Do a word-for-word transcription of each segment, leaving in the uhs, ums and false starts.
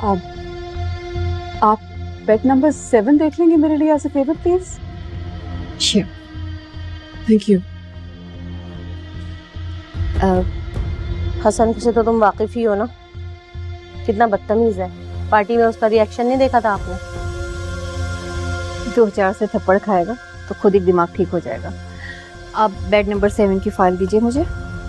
अब आप bed number seven देख लेंगे मेरे लिए as a favour please. Thank you. Hasan से तो तुम वाकिफ ही हो ना, कितना बदतमीज है। पार्टी में उसका रिएक्शन नहीं देखा था आपने? दो चार से थप्पड़ खाएगा तो खुद ही दिमाग ठीक हो जाएगा। आप बेड नंबर सेवन की फाइल दीजिए मुझे।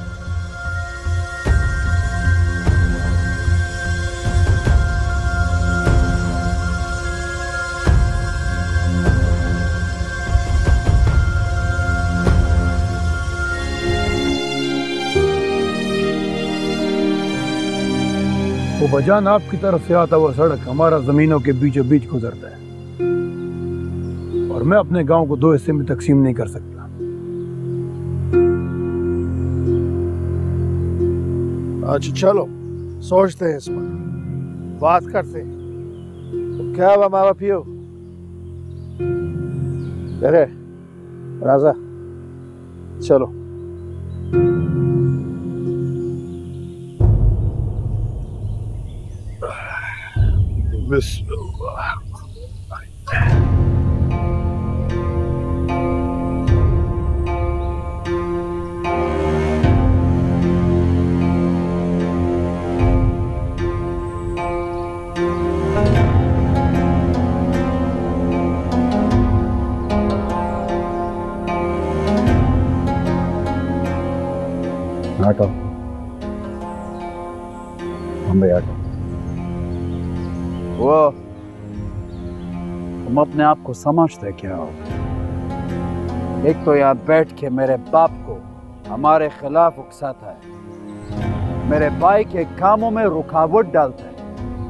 वो बजान आपकी तरफ से आता हुआ सड़क हमारा जमीनों के बीचों बीच गुजरता है और मैं अपने गांव को दो हिस्से में तकसीम नहीं कर सकता। अच्छा चलो सोचते हैं, इस पर बात करते हैं। तो क्या हुआ माँ बापियो? अरे राजा चलो। बिस्मिल्लाह। Auto Bombay auto. वो तुम अपने आप को समझते क्या हो? एक तो यहाँ बैठ के मेरे बाप को हमारे खिलाफ उकसाता है, मेरे भाई के कामों में रुकावट डालता है,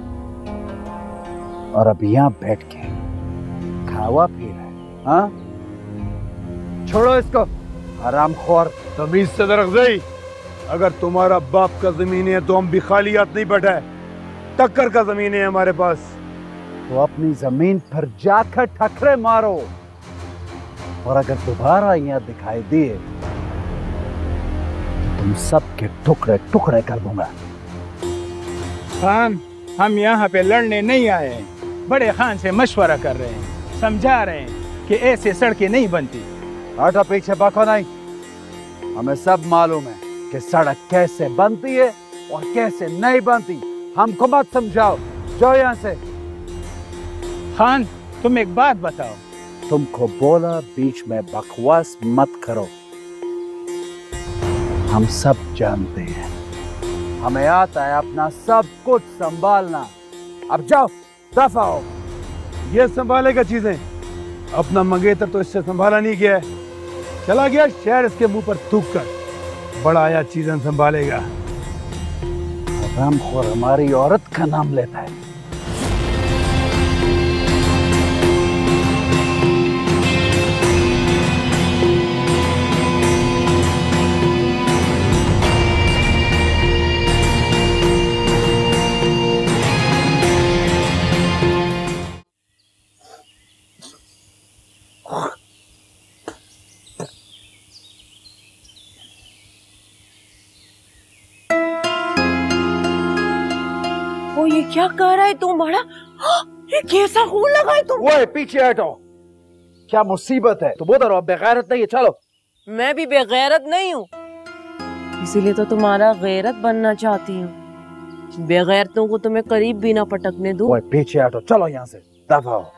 और अब यहाँ बैठ के खावा पी रहा है। हाँ, छोड़ो इसको हरामखोर। तमीज से दरगज़ई, अगर तुम्हारा बाप का जमीन है तो हम भी खाली हाथ नहीं बैठा है, टक्कर का जमीन है हमारे पास। तो अपनी जमीन पर जाकर ठकरे मारो, और अगर दोबारा यहाँ दिखाई दिए तो तुम सबके टुकड़े टुकड़े कर दूंगा। खान, हम यहाँ पे लड़ने नहीं आए हैं, बड़े खान से मशवरा कर रहे हैं, समझा रहे हैं कि ऐसे सड़कें नहीं बनती। हटा पीछे बको नहीं, हमें सब मालूम है कि सड़क कैसे बनती है और कैसे नहीं बनती। हमको मत समझाओ, जाओ यहाँ से। खान, तुम एक बात बताओ। तुमको बोला बीच में बकवास मत करो। हम सब जानते हैं, हमें आता है अपना सब कुछ संभालना। अब जाओ, दफा हो। ये संभालेगा चीजें? अपना मंगेतर तो इससे संभाला नहीं गया है, चला गया शहर इसके मुंह पर थूक कर। बड़ा आया चीजें संभालेगा। हरामखोर हमारी औरत का नाम लेता है। ये क्या कर रहा है तुम बड़ा? ये कैसा खून लगा है तुम? वो पीछे हटो, क्या मुसीबत है? तुम उधर हो, बेगैरत नहीं है। चलो। मैं भी बेगैरत नहीं हूँ, इसीलिए तो तुम्हारा गैरत बनना चाहती हूँ। बेगैरतों को तुम्हें करीब भी ना पटकने दूं। वो पीछे हटो, चलो यहाँ से, दफा हो।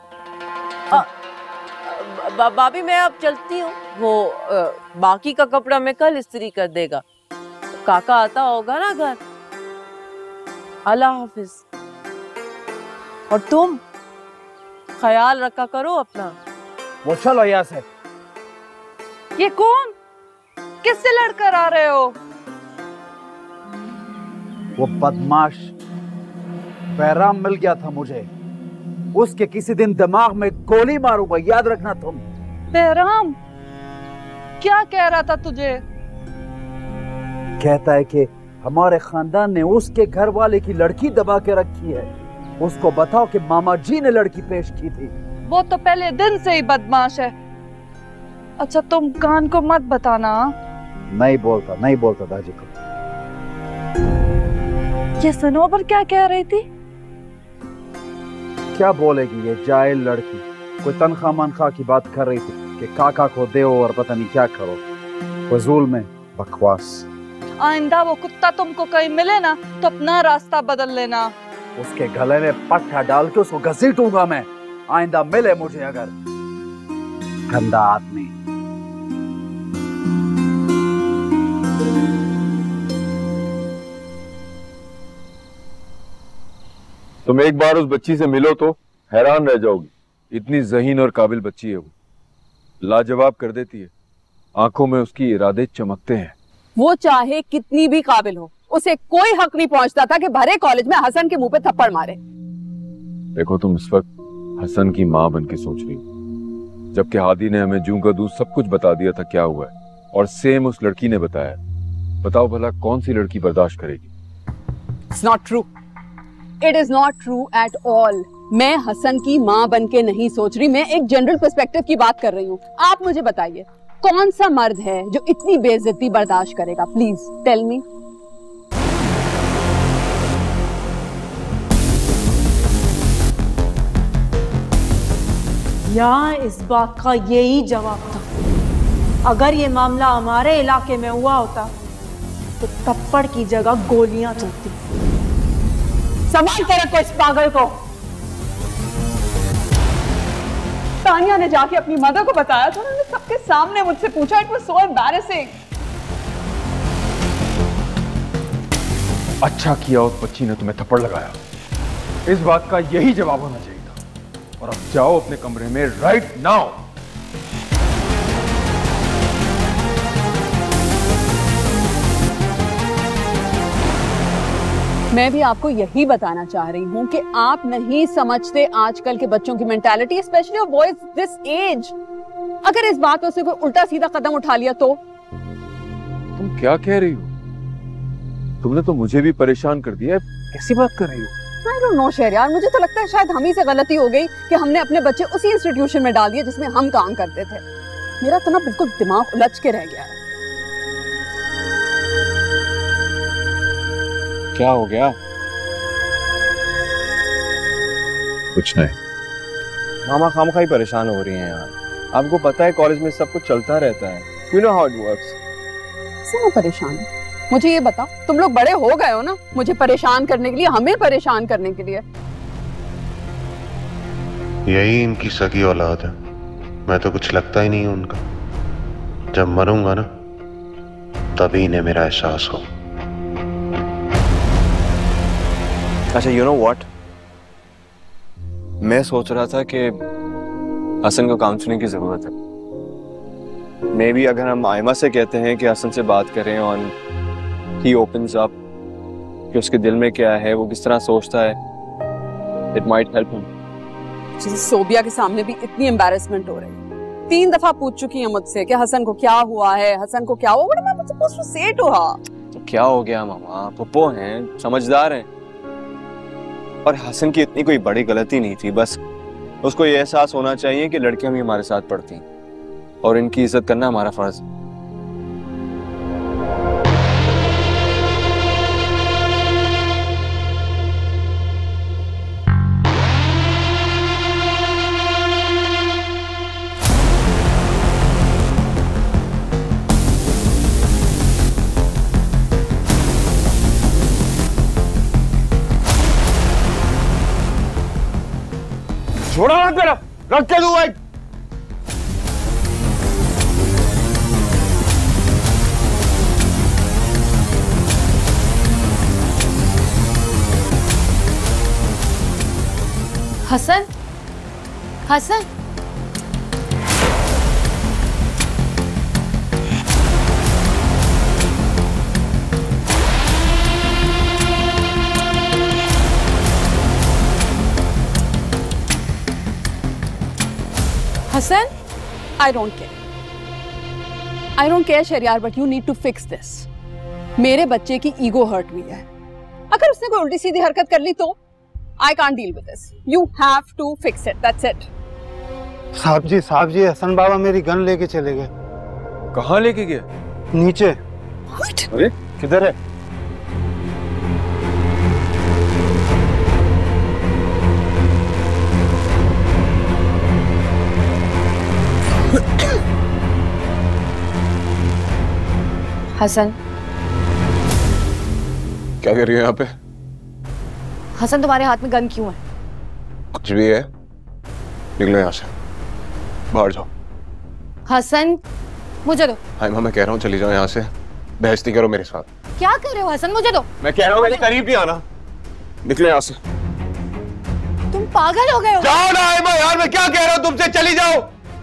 बा, बाबी मैं अब चलती हूँ, वो आ, बाकी का कपड़ा मैं कल इस्त्री कर देगा। काका आता होगा ना घर। अल्लाह हाफिज। और तुम ख्याल रखा करो अपना। वो चलो यहाँ से। ये कौन? किससे लड़कर आ रहे हो? वो बदमाश बैराम मिल गया था मुझे, उसके किसी दिन दिमाग में गोली मारूंगा, याद रखना तुम। बैराम क्या कह रहा था तुझे? कहता है कि हमारे खानदान ने उसके घर वाले की लड़की दबा के रखी है, उसको बताओ कि मामा जी ने लड़की पेश की थी। वो तो पहले दिन से ही बदमाश है। अच्छा तुम कान को मत बताना। नहीं बोलता, नहीं बोलता दादी को। ये सनोबर क्या कह रही थी? क्या बोलेगी ये जाहिल लड़की? कोई तनख्वाह मनख्वाह की बात कर रही थी कि काका को दो और पता नहीं क्या करो। फजूल में बकवास। आइंदा वो कुत्ता तुमको कहीं मिले ना तो अपना रास्ता बदल लेना। उसके गले में पट्टा डाल के उसको घसीटूंगा मैं, आइंदा मिले मुझे अगर। गंदा आदमी। तुम एक बार उस बच्ची से मिलो तो हैरान रह जाओगी। इतनी ज़हीन और काबिल बच्ची है वो, लाजवाब कर देती है। आंखों में उसकी इरादे चमकते हैं। वो चाहे कितनी भी काबिल हो, उसे कोई हक नहीं पहुंचता था कि भरे कॉलेज में हसन के मुंह पे थप्पड़ मारे। देखो तुम इस वक्त हसन की माँ बन के सोच रही हो, जबकि हादी ने हमें जूं का दूध सब कुछ बता दिया था क्या हुआ है, और सेम उस लड़की ने बताया। बताओ भला कौन सी लड़की बर्दाश्त करेगी? It's not true. It is not true at all. मैं हसन की माँ बन के नहीं सोच रही, मैं एक जनरल पर्सपेक्टिव की बात कर रही हूँ। आप मुझे बताइए कौन सा मर्द है जो इतनी बेइज्जती बर्दाश्त करेगा? Please tell me. यहाँ इस बात का यही जवाब था। अगर ये मामला हमारे इलाके में हुआ होता तो थप्पड़ की जगह गोलियां चलती। संभाल के रखो इस पागल को। तानिया ने जाके अपनी मदर को बताया था, उन्होंने सबके सामने मुझसे पूछा। It was so embarrassing. अच्छा किया उस बच्ची ने तुम्हें थप्पड़ लगाया। इस बात का यही जवाब होना चाहिए था। और अब जाओ अपने कमरे में राइट नाउ। मैं भी आपको यही बताना चाह रही हूँ कि आप नहीं समझते आजकल के बच्चों की mentality, specially of boys this age. अगर इस बात में से कोई उल्टा सीधा कदम उठा लिया तो? तुम क्या कह रही हो? तुमने तो मुझे भी परेशान कर दिया। कैसी बात कर रही हो? आई डोंट नो शहरयार, मुझे तो लगता है शायद हम ही से गलती हो गई कि हमने अपने बच्चे उसी इंस्टीट्यूशन में डाल दिए जिसमें हम काम करते थे। मेरा तो ना बिल्कुल दिमाग उलझ के रह गया है। क्या हो गया? कुछ नहीं। मामा खामखा ही परेशान हो रही हैं यार। आपको पता है कॉलेज में सब कुछ चलता रहता है। You know how it works. से मैं परेशान हूँ। मुझे ये बताओ, तुम लोग बड़े हो गए हो ना मुझे परेशान करने के लिए, हमें परेशान करने के लिए। यही इनकी सगी औलाद है। मैं तो कुछ लगता ही नहीं है उनका। जब मरूंगा ना तभी इन्हें मेरा एहसास हो। अच्छा, यू नो व्हाट, मैं सोच रहा था कि हसन को काउंसलिंग की जरूरत है। मे बी अगर हम आयमा से कहते हैं कि हसन से बात करें और ही ओपन्स अप कि उसके दिल में क्या है, वो किस तरह सोचता है, it might help him. Sobia के सामने भी इतनी एम्बैरेसमेंट हो रही है। तीन दफा पूछ चुकी है मुझसे कि हसन को क्या हुआ है, हसन को क्या हुआ। What am I supposed to say to her? तो क्या हो गया मामा, पप्पो हैं, समझदार हैं। और हसन की इतनी कोई बड़ी गलती नहीं थी, बस उसको ये एहसास होना चाहिए कि लड़कियां भी हमारे साथ पढ़ती हैं और इनकी इज्जत करना हमारा फर्ज है। छोड़ो ना तेरा, रख के दू भाई। Hasan, Hasan, Hasan, I don't care. I don't care Shahryar, but you need to fix this. मेरे बच्चे की ईगो हर्ट हुई है। अगर उसने कोई उल्टी सीधी हरकत कर ली तो I can't deal with this. You have to fix it. That's it. साहब जी, साहब जी, हसन बाबा मेरी गन लेके चले गए। कहाँ लेके गए? नीचे। What? अरे किधर है? हसन, क्या कर रही हो यहाँ पे? हसन तुम्हारे हाथ में गन क्यों है? कुछ भी है, निकलो यहाँ से, बाहर जाओ। हसन, मुझे दो। हाइमा मैं कह रहा हूँ चली जाओ यहाँ से, बहस नहीं करो मेरे साथ। क्या कर रहे हो हसन? मुझे दो। मैं कह रहा हूँ मेरे करीब नहीं आना, निकलो यहाँ से। तुम पागल हो गए हो? जाओ ना हाइमा यार, मैं क्या कह रहा हूँ तुमसे, चली जाओ।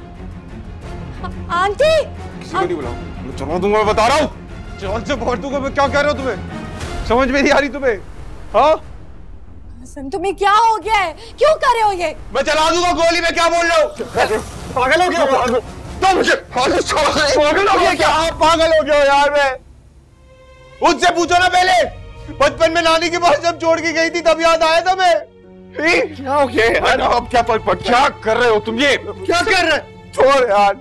आंटी, किसी को नहीं बुलाओ, मैं चला दूंगा, मैं बता रहा हूँ, चल से फोड़ दूंगा। मैं क्या कह रहा हूँ तुम्हें, समझ में नहीं आ रही तुम्हें? हाँ हसन, तुम्हें क्या हो गया है? क्यों कर रहे हो ये? मैं चला दूंगा गोली, मैं क्या बोल रहा हूँ? पागल हो गया तो मुझे पागल हो गया क्या? पागल हो गया यार मैं। उससे पूछो ना पहले, बचपन में नानी के पास जब छोड़ के गई थी तब याद आया था मैं। क्या हो गया यार? अब क्या फर्क पड़, क्या कर रहे हो तुम? ये क्या कर रहे? छोड़ यार।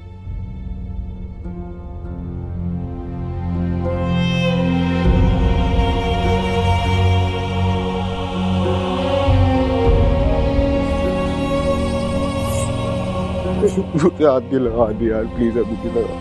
मुझे हाथ भी लगा दी यार, प्लीज अभी भी लगा।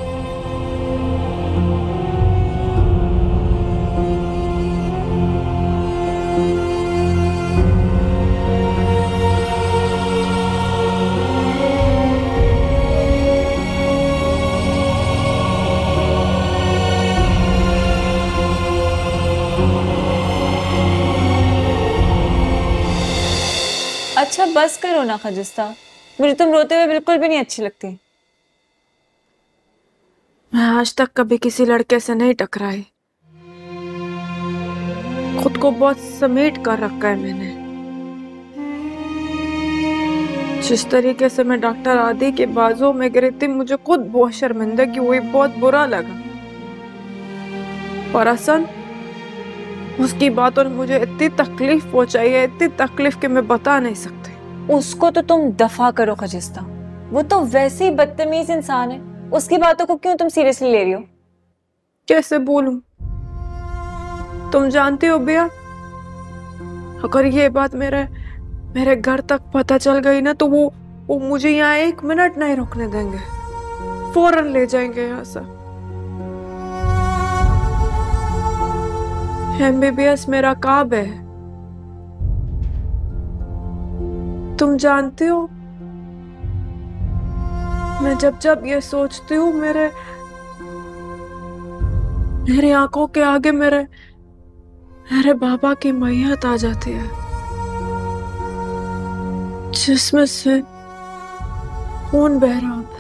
अच्छा बस करो ना खजिस्ता, मुझे तुम रोते हुए बिल्कुल भी नहीं अच्छी लगती। मैं आज तक कभी किसी लड़के से नहीं टकराई, खुद को बहुत समेट कर रखा है मैंने। जिस तरीके से मैं डॉक्टर आदि के बाजू में गिरी थी, मुझे खुद बहुत शर्मिंदगी हुई, बहुत बुरा लगा। पर हसन, उसकी बातों ने मुझे इतनी तकलीफ पहुंचाई है, इतनी तकलीफ कि मैं बता नहीं सकती। उसको तो तुम दफा करो खजिस्ता, वो तो वैसे ही बदतमीज इंसान है, उसकी बातों को क्यों तुम सीरियसली ले रही हो? कैसे बोलूं? तुम जानती हो बिया, अगर ये बात मेरे मेरे घर तक पता चल गई ना, तो वो वो मुझे यहाँ एक मिनट नहीं रुकने देंगे, फौरन ले जाएंगे यहाँ से। एमबीबीएस मेरा ख्वाब है, तुम जानते हो। मैं जब जब ये सोचती हूँ, मेरे मेरी आंखों के आगे मेरे मेरे बाबा की मैयत आ जाती है, जिसमें से खून बह रहा होता है।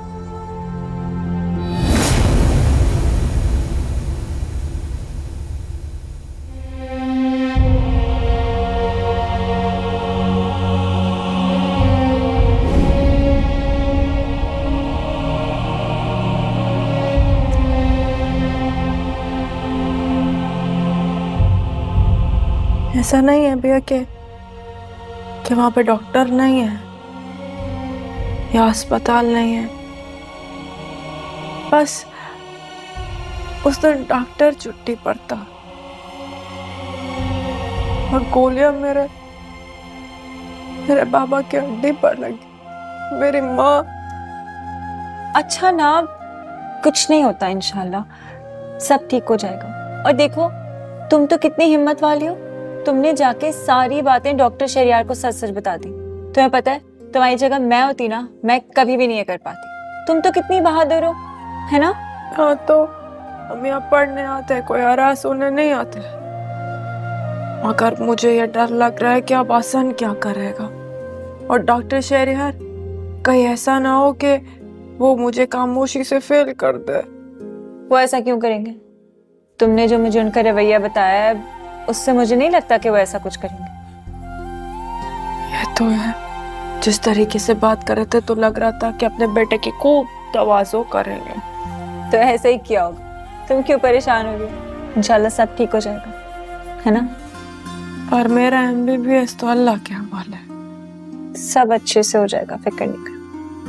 ऐसा नहीं है भैया कि कि वहां पे डॉक्टर नहीं है या अस्पताल नहीं है, बस उस दिन डॉक्टर छुट्टी पर था और गोलियां मेरे मेरे बाबा के हड्डी पर लगी। मेरी माँ। अच्छा ना, कुछ नहीं होता, इंशाल्लाह सब ठीक हो जाएगा। और देखो, तुम तो कितनी हिम्मत वाली हो, तुमने जाके सारी बातें डॉक्टर शहरियार को सच सच बता दी। तुम्हें पता है, तुम्हारी जगह मैं होती ना, मैं कभी भी नहीं कर पाती। तुम तो कितनी बहादुर हो, है ना? हाँ, तो हम यहाँ पढ़ने आते हैं, कोई हरास होने नहीं आते। मगर मुझे ये डर लग रहा है कि अब हसन क्या करेगा, और डॉक्टर शहरियार कहीं ऐसा ना हो कि वो मुझे खामोशी से फेल कर दे। वो ऐसा क्यों करेंगे? तुमने जो मुझे उनका रवैया बताया है, उससे मुझे नहीं लगता कि वो ऐसा कुछ करेंगे। ये तो है, जिस तरीके से बात कर रहे थे तो लग रहा था कि अपने बेटे की खूब तवाज़ो करेंगे। तो ऐसा ही किया होगा, तुम क्यों परेशान हो रही हो? इंशाल्लाह सब ठीक हो जाएगा, है ना? पर मेरा एमबीबीएस तो अल्लाह के हवाले है, सब अच्छे से हो जाएगा, फिक्र नहीं कर।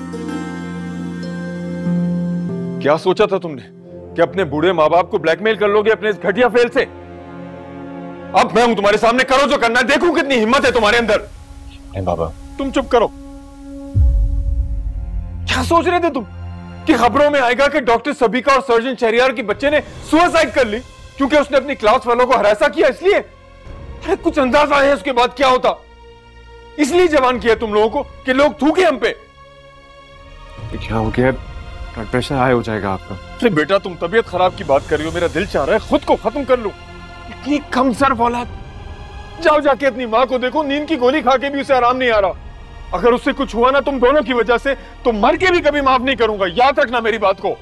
क्या सोचा था तुमने कि अपने बूढ़े माँ बाप को ब्लैकमेल कर लोगे अपने इस घटिया फेल से? अब मैं हूं तुम्हारे सामने, करो जो करना है, देखो कितनी हिम्मत है तुम्हारे अंदर। नहीं बाबा, तुम चुप करो। क्या सोच रहे थे तुम? कि खबरों में आएगा कि डॉक्टर सबिका और सर्जन शहरियार के बच्चे ने सुसाइड कर ली क्योंकि उसने अपनी क्लास वालों को हरासा किया इसलिए? अरे कुछ अंदाजा है उसके बाद क्या होता? इसलिए जवान किया तुम लोगों को कि लोग थूके हम पे। क्या हो गया? ब्लड प्रेशर हाई हो जाएगा आपका। अरे बेटा तुम तबीयत खराब की बात कर रही हो, मेरा दिल चाह रहा है खुद को खत्म कर लूं। इतनी कम सर्फ औलाद। जाओ जाके अपनी माँ को देखो, नींद की गोली खा के भी उसे आराम नहीं आ रहा। अगर उससे कुछ हुआ ना तुम दोनों की वजह से तो मर के भी कभी माफ नहीं करूंगा, याद रखना मेरी बात को।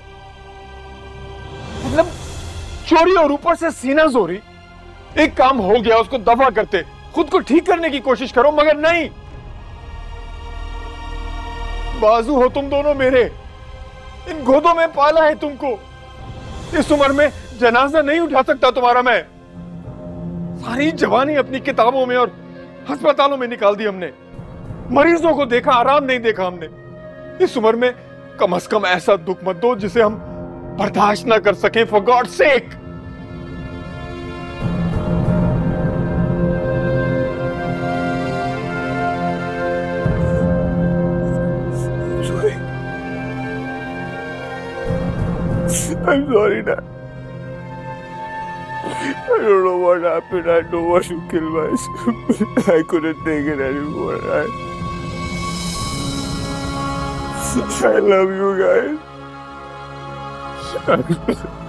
मतलब चोरी और ऊपर से सीना जोरी। एक काम हो गया उसको दफा करते, खुद को ठीक करने की कोशिश करो, मगर नहीं। बाजू हो तुम दोनों मेरे, इन गोदों में पाला है तुमको। इस उम्र में जनाजा नहीं उठा सकता तुम्हारा मैं। सारी जवानी अपनी किताबों में और अस्पतालों में निकाल दी हमने। मरीजों को देखा, आराम नहीं देखा हमने। इस उम्र में कम से कम ऐसा दुख मत दो जिसे हम बर्दाश्त ना कर सकें, for God sake. Sorry, I'm sorry, Dad. I don't know what happened. I don't want to kill myself. I couldn't take it anymore. I, I love you guys.